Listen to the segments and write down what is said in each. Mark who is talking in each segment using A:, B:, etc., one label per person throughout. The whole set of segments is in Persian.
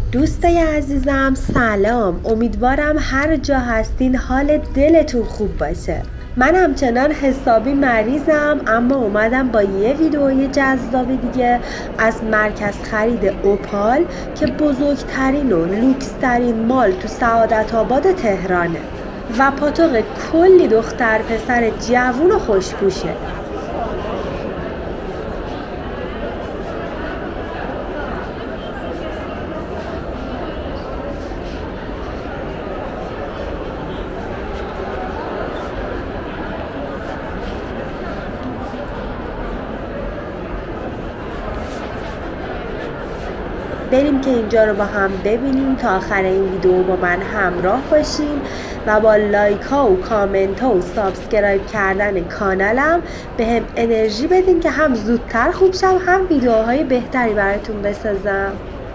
A: دوستای عزیزم سلام، امیدوارم هر جا هستین حال دلتون خوب باشه. من همچنان حسابی مریضم، اما اومدم با یه ویدئوی جذاب دیگه از مرکز خرید اوپال که بزرگترین و لوکسترین مال تو سعادت آباد تهرانه و پاتوق کلی دختر پسر جوون و خوشپوشه. بریم که اینجا رو با هم ببینیم. تا آخر این ویدیو با من همراه باشین و با لایک ها و کامنت ها و سابسکرایب کردن کانالم به هم انرژی بدین که هم زودتر خوب شم هم ویدیوهای بهتری براتون بسازم.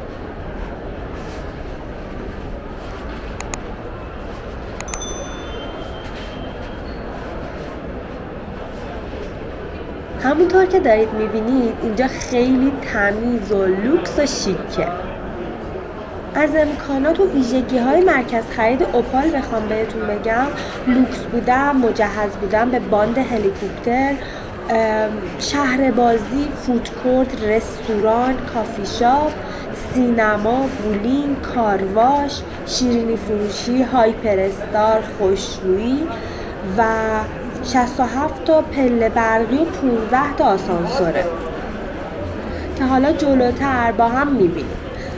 A: همونطور که دارید میبینید اینجا خیلی تمیز و لوکس و شیکه. از امکانات و ویژگی های مرکز خرید اوپال بخوام بهتون بگم، لوکس بودن، مجهز بودن به باند هلیکوپتر، شهر بازی، فودکورت، رستوران، کافی شاپ، سینما، بولینگ، کارواش، شیرینی فروشی، هایپر استار، خوشرویی و 67 تا پله برقی و 15 تا آسانسوره که حالا جلوتر با هم میبینیم.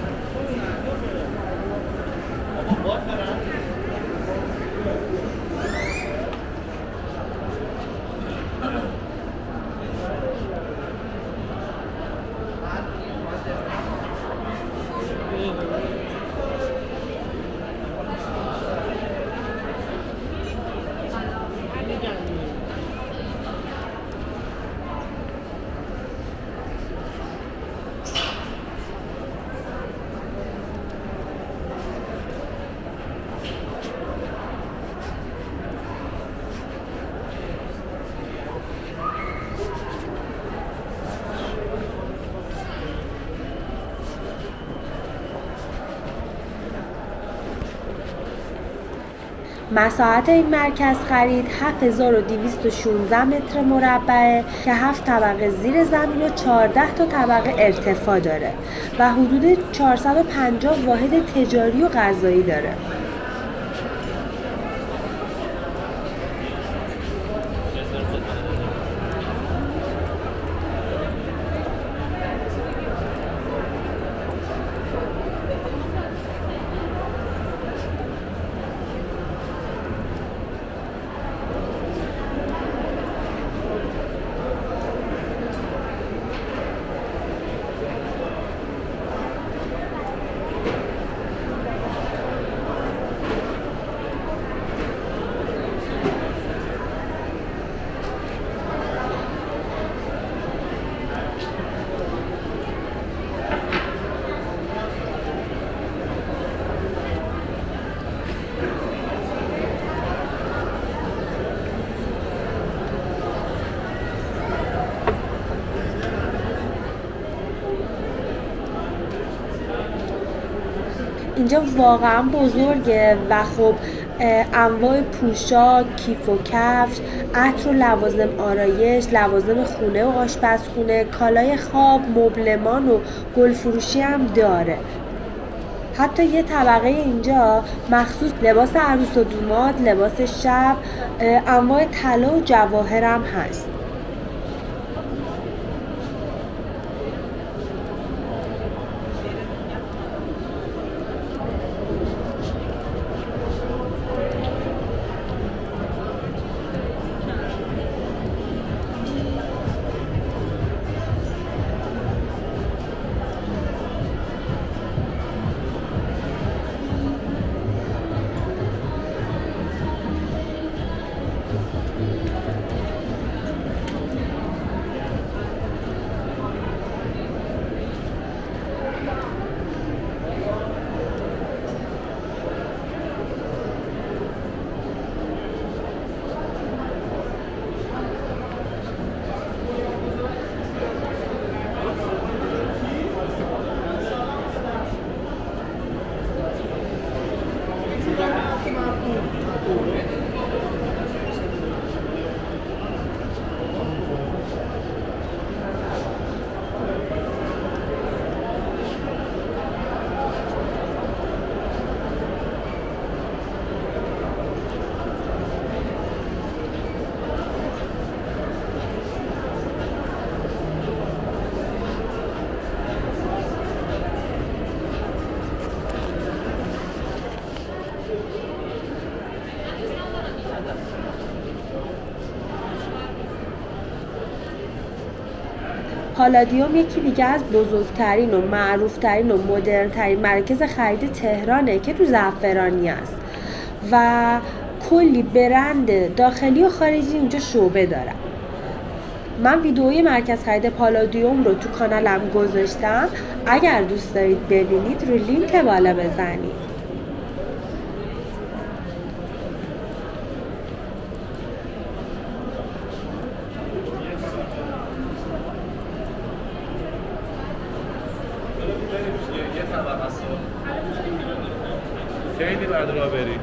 A: مساحت این مرکز خرید 7216 متر مربعه که 7 طبقه زیر زمین و 14 تا طبقه ارتفاع داره و حدود 450 واحد تجاری و غذایی داره. اینجا واقعا بزرگه و خب انواع پوشاک، کیف و کفش، عطر و لوازم آرایش، لوازم خونه و آشپزخونه، کالای خواب، مبلمان و گل فروشی هم داره. حتی یه طبقه اینجا مخصوص لباس عروس و دوماد، لباس شب، انواع طلا و جواهر هم هست. پالادیوم یکی دیگه از بزرگترین و معروفترین و مدرنترین مراکز خرید تهرانه که تو زعفرانی است و کلی برند داخلی و خارجی اینجا شعبه داره. من ویدئوی مرکز خرید پالادیوم رو تو کانالم گذاشتم، اگر دوست دارید ببینید رو لینک بالا بزنید.
B: خیلی بعد را برید.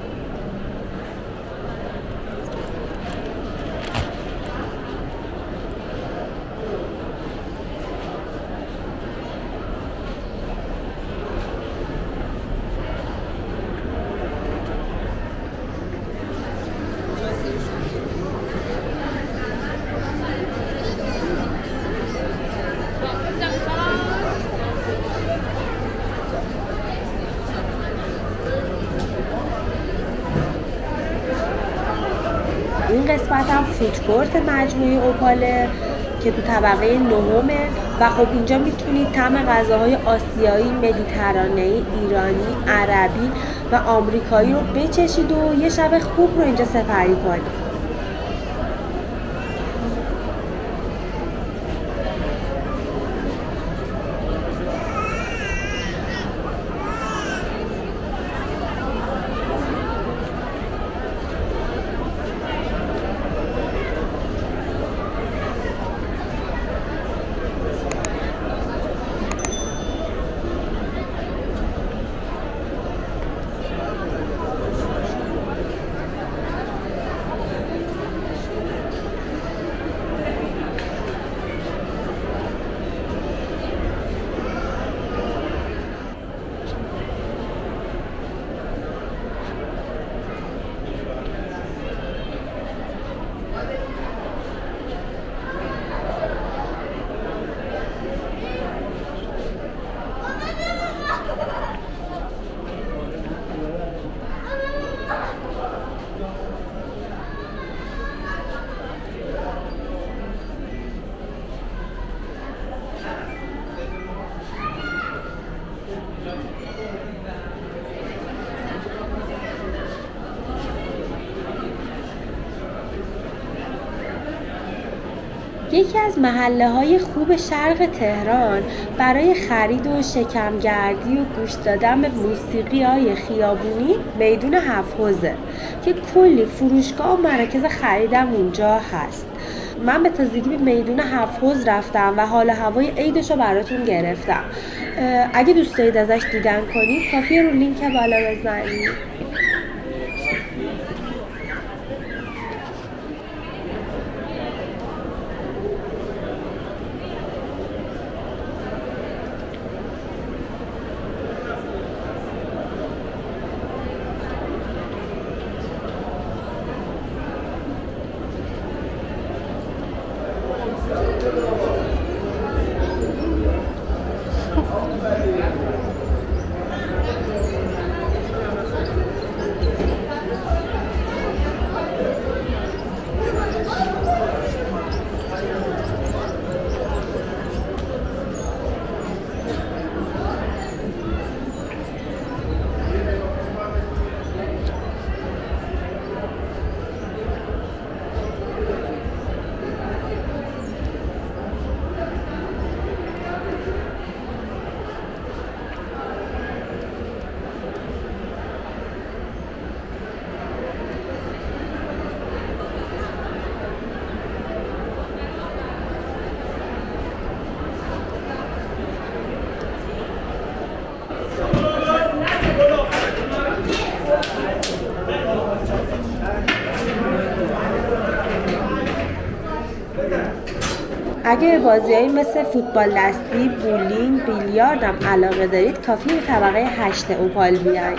A: این قسمت هم فودکورت مجموعه اوپاله که تو طبقه نهمه و خب اینجا میتونید طعم غذاهای آسیایی، مدیترانه‌ای، ایرانی، عربی و آمریکایی رو بچشید و یه شب خوب رو اینجا سپری کنید. یکی از محله‌های خوب شرق تهران برای خرید و شکمگردی و گوش دادن به موسیقی‌های خیابونی میدون هفت‌حوضه که کلی فروشگاه و مراکز خریدم اونجا هست. من به تازگی به میدون هفت‌حوض رفتم و حال هوای عیدشو براتون گرفتم. اگه دوست دارید ازش دیدن کنید کافیه رو لینک بالا بزنید. اگه به بازی‌هایی مثل فوتبال دستی، بولینگ، بیلیارد هم علاقه دارید کافی به طبقه 8 اوپال بیاید.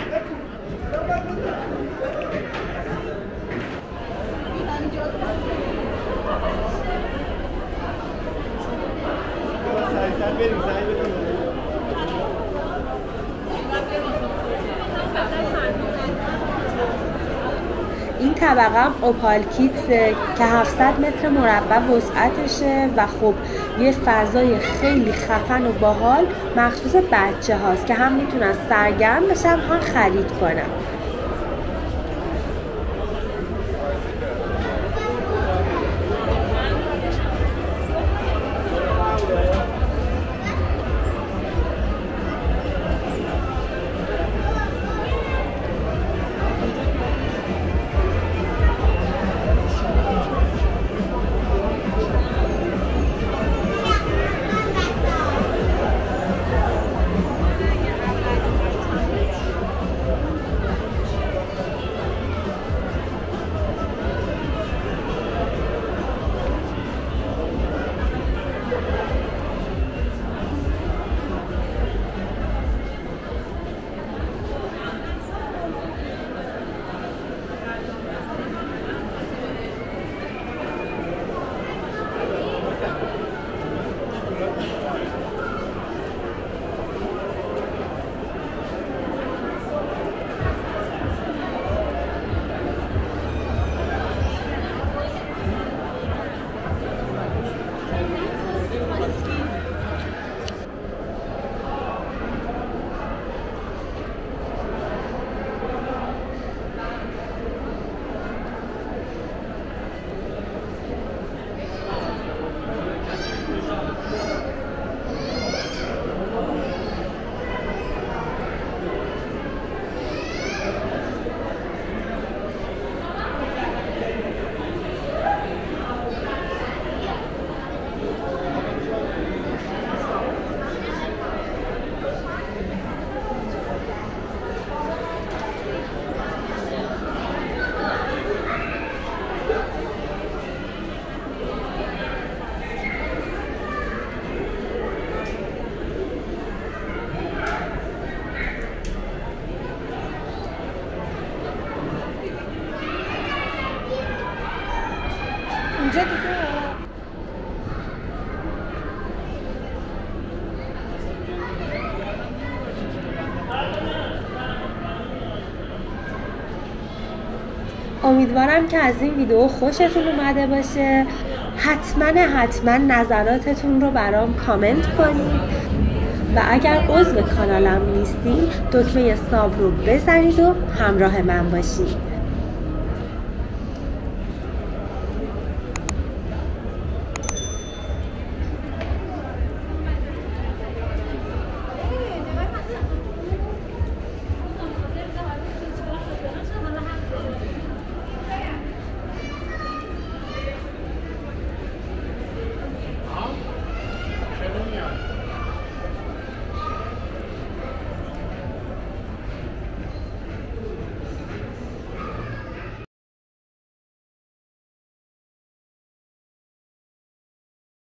A: این طبقه هم اوپال کیتسه که 700 متر مربع وسعتشه و خب یه فضای خیلی خفن و باحال مخصوص بچه هاست که هم میتونن سرگرم بشن هم خرید کنن. امیدوارم که از این ویدیو خوشتون اومده باشه. حتما نظراتتون رو برام کامنت کنید و اگر عضو کانالم نیستین دکمه ساب رو بزنید و همراه من باشید.